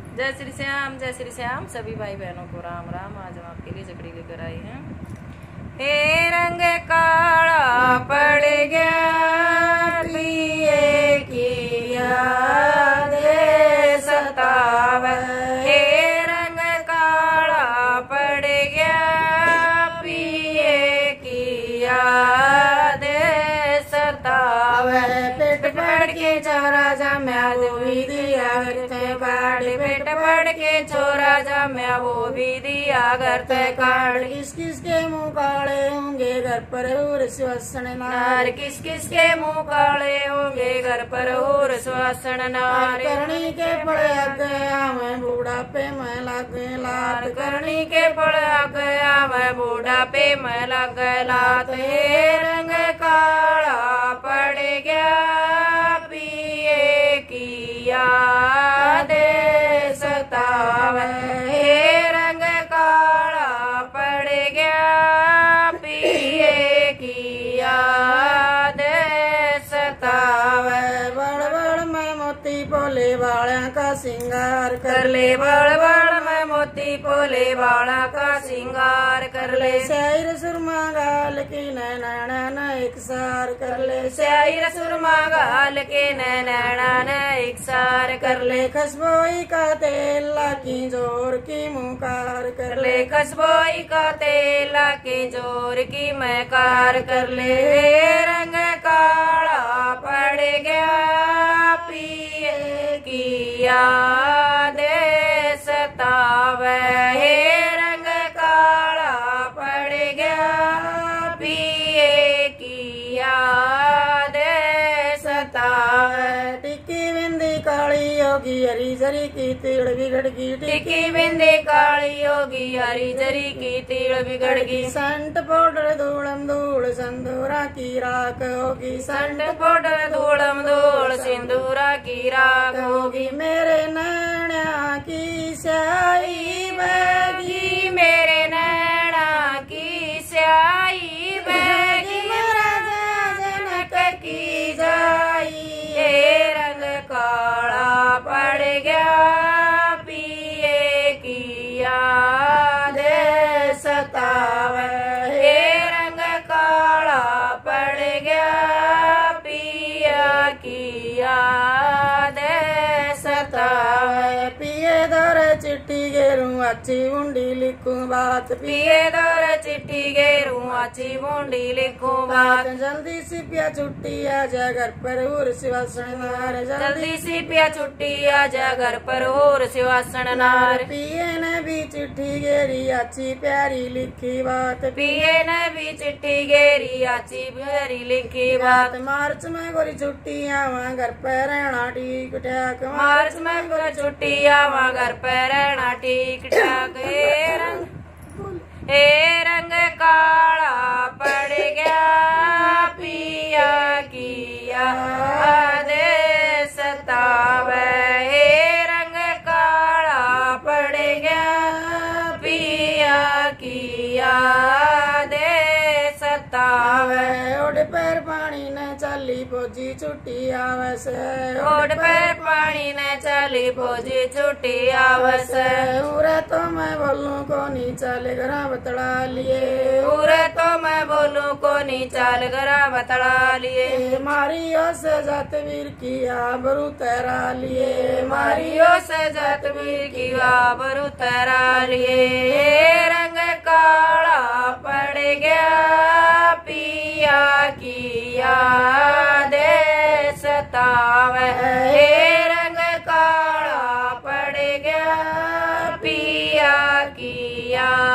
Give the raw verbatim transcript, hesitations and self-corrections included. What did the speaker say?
जय श्री श्याम, जय श्री श्याम। सभी भाई बहनों को राम राम। आज हम आपके लिए चकड़ी लेकर आए हैं। हे रंग काला पड़ गया पिए की याद सतावे। हे रंग काला पड़ गया पिए की याद सतावे। पेट पड़ के चौरा जम्या वो भी दिया करते काट। पेट पड़ के चौरा जम्या वो भी दिया करते काट। किस किस के मुंह काले होंगे घर पर और सुवासन नार। किस किस के मुंह काले होंगे घर पर और सुवासन नार। करनी के पड़े आ गया मैं बूढ़ापे में लग लात। करनी के पड़ आ गया मैं बूढ़ापे में लग लात। हे रंग काला पड़ गया पिए की याद सतावे। हे रंग काला पड़ गया पिए की याद सतावे। बड़ बड़ मैं मोती बोले वाला का सिंगार कर ले बड़ बड़ मैं मोती पोले वाला का सिंगार कर ले। शायर सुरमा गाल की नैना न एक सार कर ले। शायर सुरमा गाल के नैना न एक सार कर ले। खसबोई का तेल लाकी जोर की मुकार कर कर ले खसबोई का तेल के जोर की मैं कार कर ले। रंग काला पड़ गया पिए की याद सतावे। हे रंग काला पड़ गया पिए की याद सतावे। टिक्की बिंदी काली योगी हरी जरी की तीड़ बिगड़ गई। टिक्की बिंदी काली होगी हरी जरी की तीड़ बिगड़ गई। संट पाउडर धूलम धूल संदूरा की राख होगी। संड पाउडर धूलम धूल सिंदूरा की राख होगी। मेरे नैना की स्याही बहगी। मेरे नैना की स्याही बहगी। राजा जनक की जाई। ये रंग काला पड़ गया पिए की याद सतावे। ये रंग काला पड़ गया पिया की याद सतावे। पिए दर चिट्ठी गेरू अच्छी उंडी लिखूं बात। पिए दौर चिट्ठी गेरू अच्छी बूंदी लिखूं बात। जल्दी सी पिया छुट्टी आ जा घर पर और शिवासन नार। जल्दी सी पिया छुट्टी आ जा घर पर और शिवासन नार। पिए ने भी चिट्ठी गेरी अच्छी प्यारी लिखी बात। पिए ने भी चिट्ठी गेरी अच्छी प्यारी लिखी बात। मार्च में गोरी छुट्टी आवा घर पर रहना ठीक ठाक। मार्च में गोरी छुट्टी आवा घर पर रहना ठीक ठाक। हे रंग हे रंग काला पड़ गया पिया की याद सतावे। हे रंग काला पड़ गया पिया की याद सतावे। ओड पैर पानी ने चली फौजी छुट्टी आवे से। ओड पर पानी ने चली फौजी छुट्टी आवस। उरे तो मैं बोलूं को नी चले घरा बतला लिए। पूरे तो मैं बोलूं को नी चाल गरा बतला लिए। मारियो से जात वीर की आबरू तेरा लिए। मारियो से जात वीर की आबरू तेरा लिए। रंग काला पड़ गया पिया की याद सतावे। हे रंग काला पड़ गया पिया की याद